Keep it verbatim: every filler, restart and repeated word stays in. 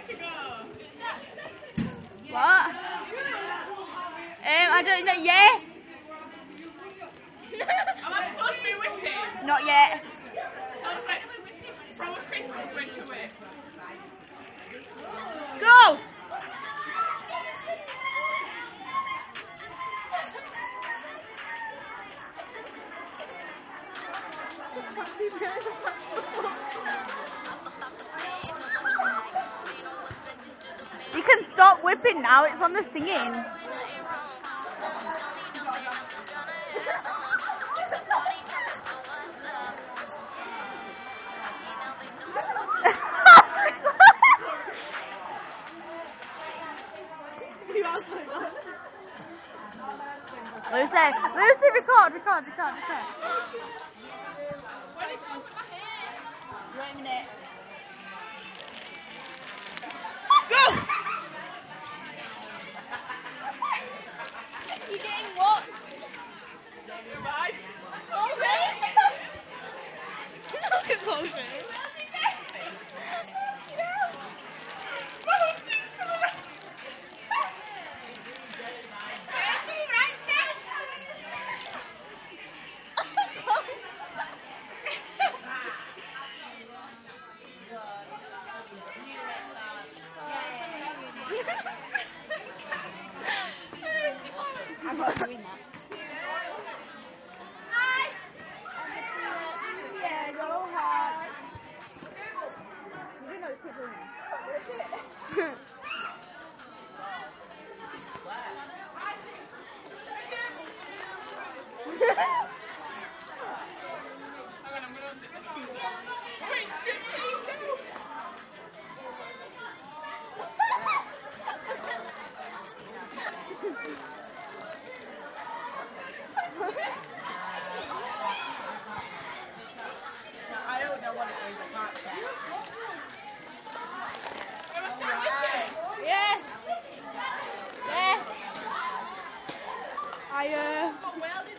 What? Um, I don't know. Yeah. Am I supposed to be whipping? Not yet. From a Christmas went to whip. Go. You can stop whipping now. It's on the singing. Lucy, Lucy, record, record, record, record. Wait a minute. Go! You're getting what? Goodbye. Look at Logan. I'm not doing that. Yeah, go hard. You know the kids are in. Wait, strip tease. I don't know what it is, I can't say. Am I still whipping? Yeah. Yeah. I uh. Well,